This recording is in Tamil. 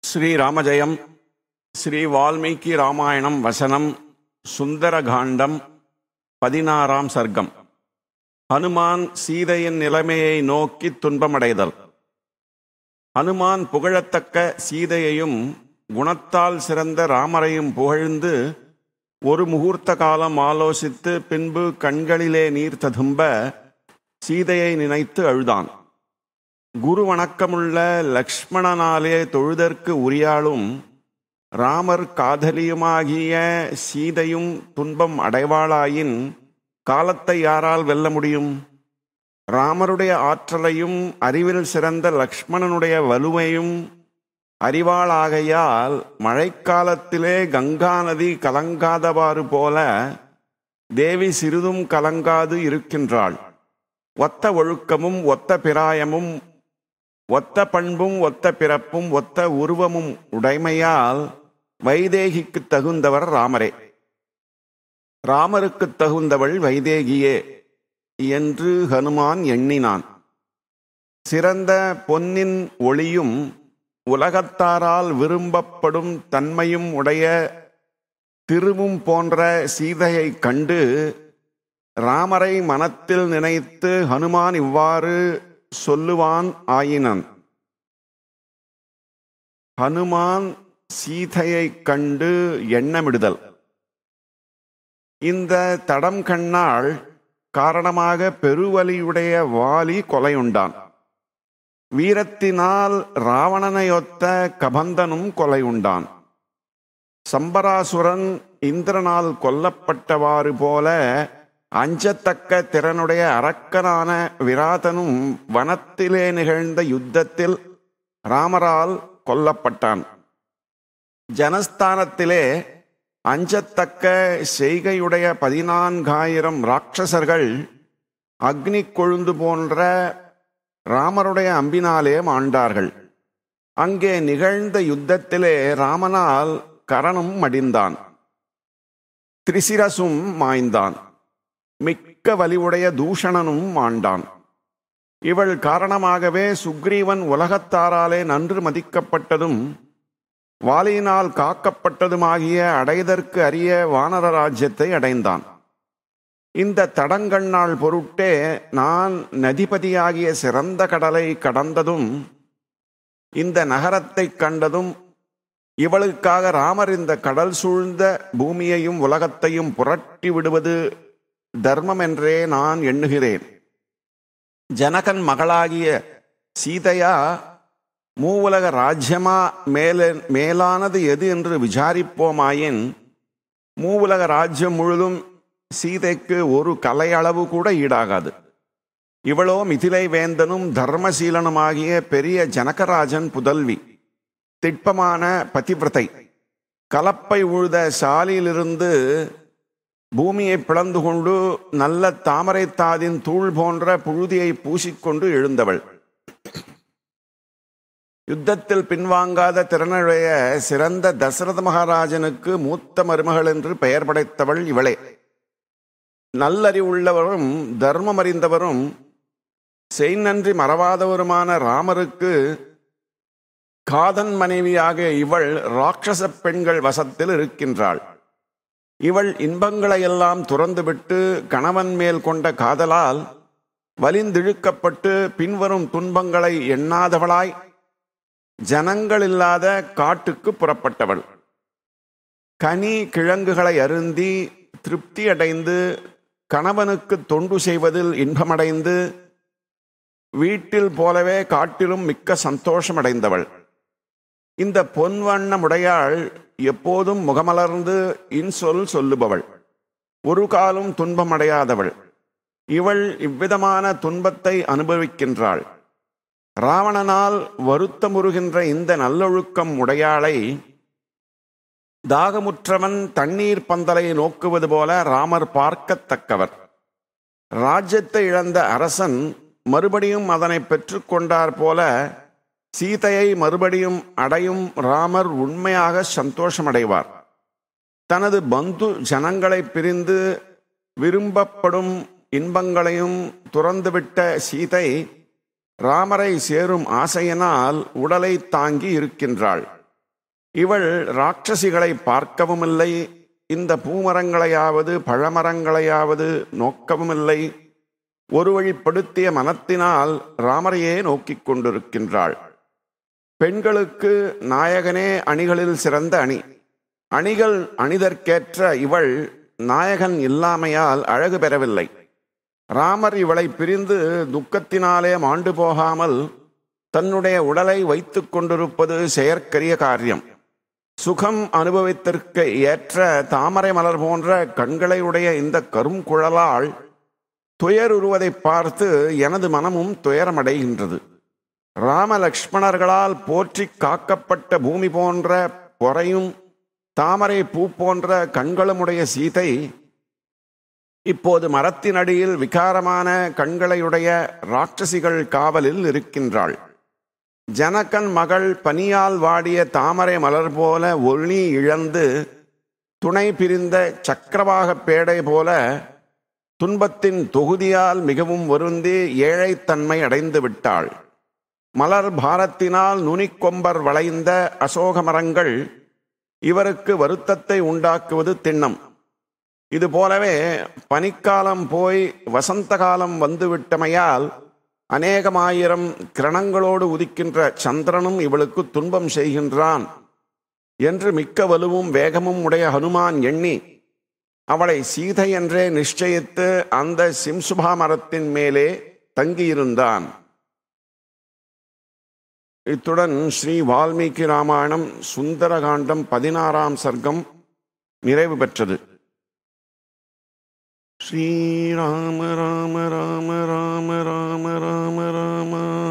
ஸ்ரீராமஜெயம். ஸ்ரீ வால்மீகி ராமாயணம் வசனம் சுந்தரகாண்டம் 16ஆம் சர்க்கம். ஹனுமான் சீதையின் நிலைமையை நோக்கி துன்பமடைதல். ஹனுமான் புகழத்தக்க சீதையையும் குணத்தால் சிறந்த ராமரையும் புகழ்ந்து ஒரு முகூர்த்த காலம் ஆலோசித்து பின்பு கண்களிலே நீர் ததும்ப சீதையை நினைத்து அழுதான். குரு வணக்கமுள்ள லக்ஷ்மணனாலே தொழுதற்கு உரியாளும் ராமர் காதலியுமாகிய சீதையும் துன்பம் அடைவாளாயின் காலத்தை யாரால் வெல்ல முடியும்? ராமருடைய ஆற்றலையும் அறிவில் சிறந்த லக்ஷ்மணனுடைய வலுவையும் அறிவாளாகையால் மழைக்காலத்திலே கங்கா நதி கலங்காதவாறு போல தேவி சிறிதும் கலங்காது இருக்கின்றாள். ஒத்த ஒழுக்கமும் ஒத்த பிராயமும் ஒத்த பண்பும் ஒத்த பிறப்பும் ஒத்த உருவமும் உடைமையால் வைதேகிக்கு தகுந்தவர் ராமரே. ராமருக்கு தகுந்தவள் வைதேகியே என்று ஹனுமான் எண்ணினான். சிறந்த பொன்னின் ஒளியும் உலகத்தாரால் விரும்பப்படும் தன்மையும் உடைய திருவும் போன்ற சீதையை கண்டு ராமரை மனத்தில் நினைத்து ஹனுமான் இவ்வாறு சொல்லுவான் ஆயினன். ஹனுமான் சீதையை கண்டு எண்ணமிடுதல். இந்த தடம் கண்ணாள் காரணமாக பெருவலியுடைய வாலி கொலையுண்டான். வீரத்தினால் ராவணனையொத்த கபந்தனும் கொலையுண்டான். சம்பராசுரன் இந்திரனால் கொல்லப்பட்டவாறு போல அஞ்சத்தக்க திறனுடைய அரக்கனான விராதனும் வனத்திலே நிகழ்ந்த யுத்தத்தில் ராமரால் கொல்லப்பட்டான். ஜனஸ்தானத்திலே அஞ்சத்தக்க செய்கையுடைய 14,000 ராட்சசர்கள் அக்னி கொழுந்து போன்ற ராமருடைய அம்பினாலே மாண்டார்கள். அங்கே நிகழ்ந்த யுத்தத்திலே ராமனால் கரனும் மடிந்தான், திரிசிரசும் மாய்ந்தான், மிக்க வலிவுடைய தூஷணனும் மாண்டான். இவள் காரணமாகவே சுக்ரீவன் உலகத்தாராலே நன்று மதிக்கப்பட்டதும் வாலியினால் காக்கப்பட்டதுமாகிய அடைதற்கு அரிய வானர ராஜ்யத்தை அடைந்தான். இந்த தடங்கண்ணாள் பொருட்டே நான் நதிபதியாகிய சிறந்த கடலை கடந்ததும் இந்த நகரத்தை கண்டதும் இவளுக்காக ராமர் இந்த கடல் சூழ்ந்த பூமியையும் உலகத்தையும் புரட்டி விடுவது தர்மம் என்றே நான் எண்ணுகிறேன். ஜனகன் மகளாகிய சீதையா மூவுலக ராஜ்யமா மேலானது எது என்று விசாரிப்போமாயின் மூவுலக ராஜ்யம் முழுதும் சீதைக்கு ஒரு கலையளவு கூட ஈடாகாது. இவளோ மிதிலை வேந்தனும் தர்மசீலனுமாகிய பெரிய ஜனகராஜன் புதல்வி, திட்பமான பதிவிரதை. கலப்பை உழுத சாலியிலிருந்து பூமியை பிளந்து கொண்டு நல்ல தாமரை தாதின் தூள் போன்ற புழுதியை பூசிக்கொண்டு எழுந்தவள். யுத்தத்தில் பின்வாங்காத திறனுடைய சிறந்த தசரத மகாராஜனுக்கு மூத்த மருமகள் என்று பெயர் படைத்தவள் இவளே. நல்லறிவுள்ளவரும் தர்மம் அறிந்தவரும் செய்நன்றி மறவாதவருமான ராமருக்கு காதன் மனைவியாக இவள் ராட்சச பெண்கள் வசத்தில் இருக்கின்றாள். இவள் இன்பங்களையெல்லாம் துறந்துவிட்டு கணவன் மேல் கொண்ட காதலால் வலிந்திழுக்கப்பட்டு பின்வரும் துன்பங்களை எண்ணாதவளாய் ஜனங்கள் இல்லாத காட்டுக்கு புறப்பட்டவள். கனி கிழங்குகளை அருந்தி திருப்தி அடைந்து கணவனுக்கு தொண்டு செய்வதில் இன்பமடைந்து வீட்டில் போலவே காட்டிலும் மிக்க சந்தோஷமடைந்தவள். இந்த பொன்வண்ணமுடையாள் எப்போதும் முகமலர்ந்து இன்சொல் சொல்லுபவள், ஒரு காலும் துன்பமடையாதவள். இவள் இவ்விதமான துன்பத்தை அனுபவிக்கின்றாள். ராவணனால் வருத்தமுறுகின்ற இந்த நல்லொழுக்கம் உடையாளை தாகமுற்றவன் தண்ணீர் பந்தலை நோக்குவது போல ராமர் பார்க்கத்தக்கவர். ராஜ்யத்தை இழந்த அரசன் மறுபடியும் அதனை பெற்றுக்கொண்டார் போல சீதையை மறுபடியும் அடையும் ராமர் உண்மையாக சந்தோஷமடைவார். தனது பந்து ஜனங்களை பிரிந்து விரும்பப்படும் இன்பங்களையும் துறந்துவிட்ட சீதை ராமரை சேரும் ஆசையினால் உடலை தாங்கி இருக்கின்றாள். இவள் ராட்சசிகளை பார்க்கவும் இல்லை, இந்த பூமரங்களையாவது பழமரங்களையாவது நோக்கவும் இல்லை. ஒரு வழிப்படுத்திய மனத்தினால் ராமரையே நோக்கிக் கொண்டிருக்கின்றாள். பெண்களுக்கு நாயகனே அணிகளில் சிறந்த அணி. அணிகள் அணிதற்கேற்ற இவள் நாயகன் இல்லாமையால் அழகு பெறவில்லை. ராமர் இவளை பிரிந்து துக்கத்தினாலே மாண்டு போகாமல் தன்னுடைய உடலை வைத்து கொண்டிருப்பது செயற்கரிய காரியம். சுகம் அனுபவித்திற்கு ஏற்ற தாமரை மலர் போன்ற கண்களை உடைய இந்த கருங்குழலாள் துயருறுவதை பார்த்து எனது மனமும் துயரமடைகின்றது. ராம லக்ஷ்மணர்களால் போற்றி காக்கப்பட்ட பூமி போன்ற பொறையும் தாமரை பூ போன்ற கண்களுமுடைய சீதை இப்போது மரத்தின் அடியில் விகாரமான கண்களையுடைய ராட்சசிகள் காவலில் இருக்கின்றாள். ஜனகன் மகள் பனியால் வாடிய தாமரை மலர் போல ஒளி இழந்து துணை பிரிந்த சக்கரவாக பேடை போல துன்பத்தின் தொகுதியால் மிகவும் வருந்தி ஏழைத்தன்மை அடைந்து விட்டாள். மலர் பாரத்தினால் நுனிக்கொம்பர் வளைந்த அசோக மரங்கள் இவருக்கு வருத்தத்தை உண்டாக்குவது திண்ணம். இதுபோலவே பனிக்காலம் போய் வசந்த காலம் வந்துவிட்டமையால் அநேகமாயிரம் கிரணங்களோடு உதிக்கின்ற சந்திரனும் இவளுக்கு துன்பம் செய்கின்றான் என்று மிக்க வலுவும் வேகமும் உடைய ஹனுமான் எண்ணி அவளை சீதை என்றே நிச்சயித்து அந்த சிம்சுபா மரத்தின் மேலே தங்கியிருந்தான். இத்துடன் ஸ்ரீ வால்மீகி ராமாயணம் சுந்தரகாண்டம் 16ஆம் சர்க்கம் நிறைவு பெற்றது. ஸ்ரீராம ராம ராம ராம ராம ராம ராம